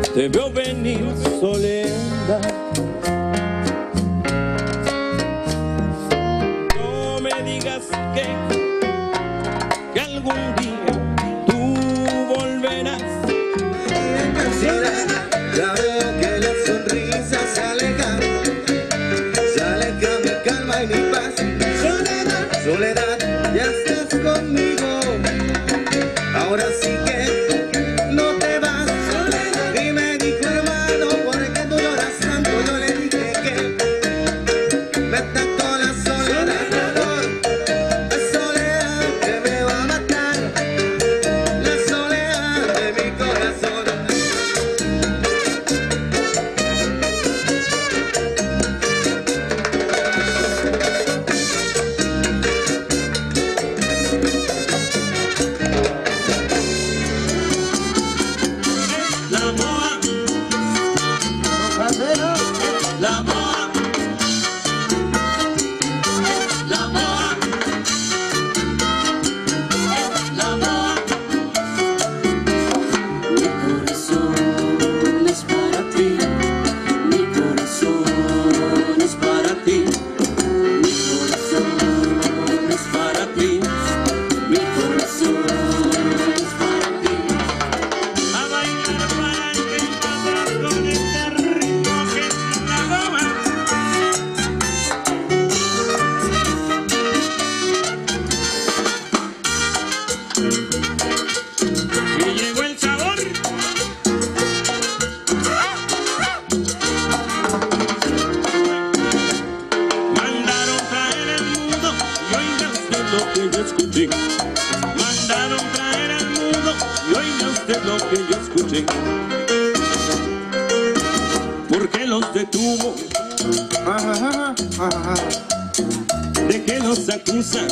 te veo venir, Soledad. No me digas que algún día tú volverás. Ya veo que la sonrisa se aleja mi calma y mi paz. Soledad, soledad, ya estás conmigo. Ahora sí que no te vas. Soledad. Y me dijo, hermano, ¿por qué tú lloras tanto? Yo le dije que me atacó la soledad. La soledad que me va a matar, la soledad de mi corazón. Mandaron traer al mundo y oiga usted lo que yo escuché. ¿Por qué los detuvo? ¿De qué los acusa?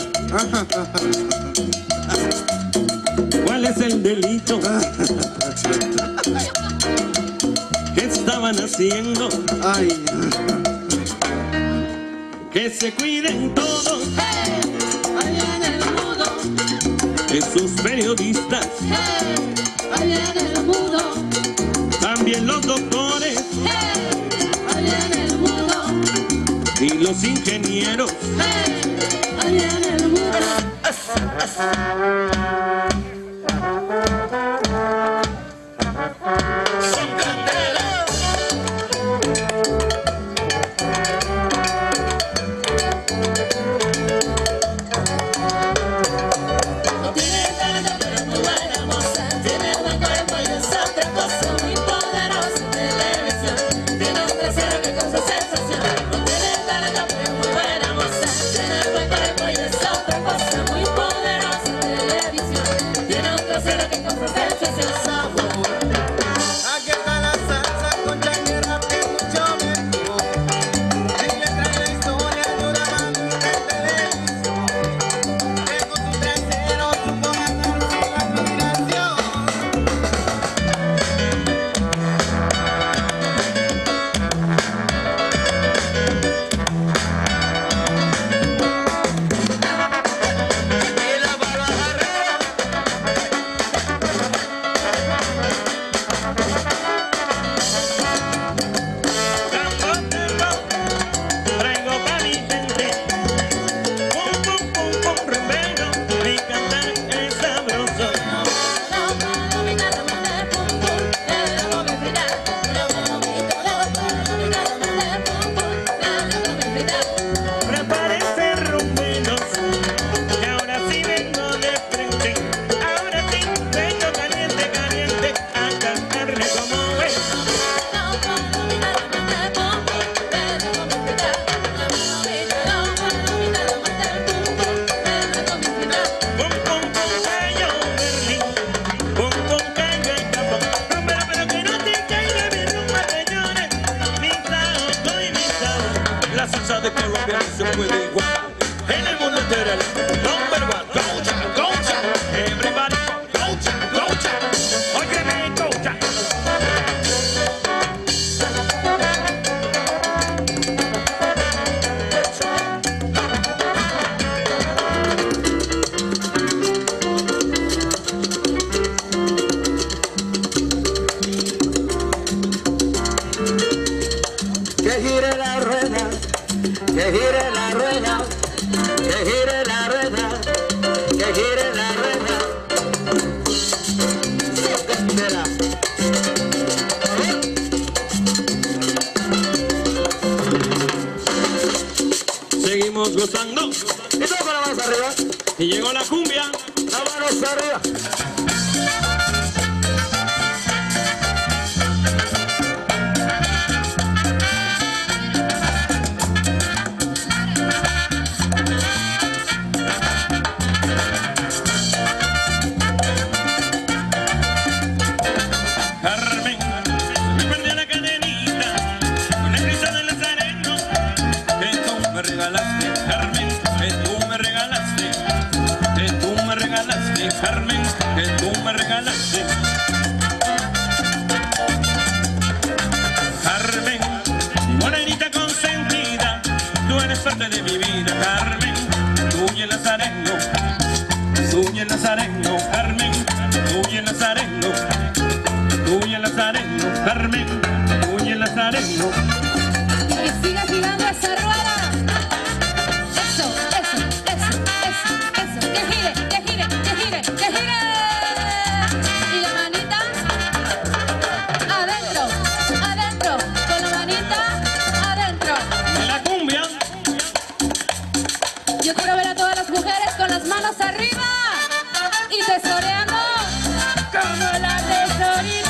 ¿Cuál es el delito? ¿Qué estaban haciendo? Que se cuiden todos. Esos periodistas, allá en el mundo, también los doctores, allá en el mundo, y los ingenieros, allá en el mundo. Muy poderosa. arriba. Y llegó la cumbia. Las manos arriba. Carmen, me prendí la cadenita con el Cristo del Nazareno que tú me regalaste, Carmen, que tú me regalaste, que tú me regalaste, Carmen, que tú me regalaste. Carmen, mi morenita consentida, tú eres parte de mi vida, Carmen, tú y el Nazareno, tú y el Nazareno, Carmen, tú y el Nazareno. Tú y el Nazareno, Carmen, tú y el Nazareno. Y que siga girando esa rueda. Eso, eso, eso, eso, eso. Que gire, que gire, que gire, que gire. Y la manita adentro, adentro. Con la manita adentro. De la cumbia. Yo quiero ver a todas las mujeres con las manos arriba y tesoreando como la tesorito.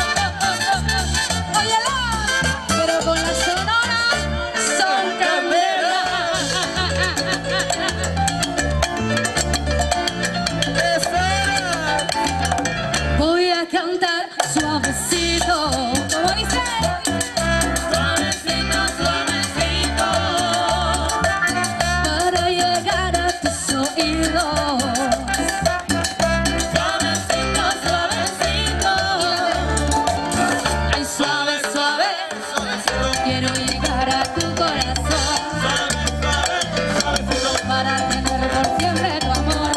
Óyelo, pero con la sonora son candela. Voy a cantar suavecito, como dice. Suavecito, suavecito, para llegar a tus oídos. Suavecito, suavecito. Ay, suave, suave. Quiero llegar a tu corazón para tener por siempre tu amor.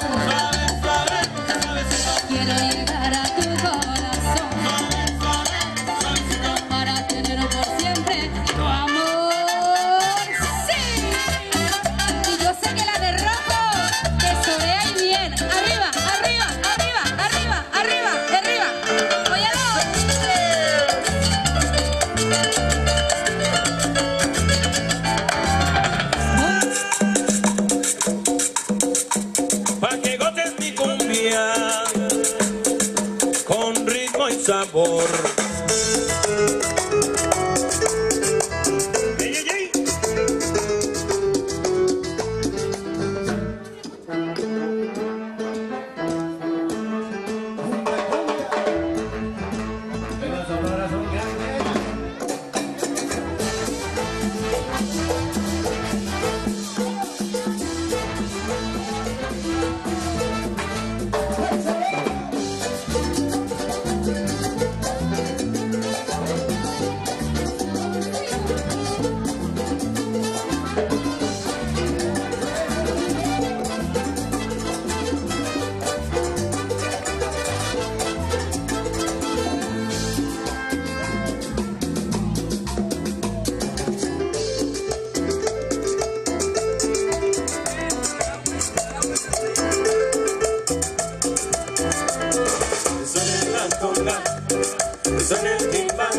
Quiero llegar a tu corazón para tener por siempre tu amor. ¡Sí! Y yo sé que la de rojo tesorea y bien. Arriba, arriba, arriba, arriba, arriba, arriba. Óyalo. Pa' que goces mi cumbia con ritmo y sabor. Ey, ey, ey. Suena el timba,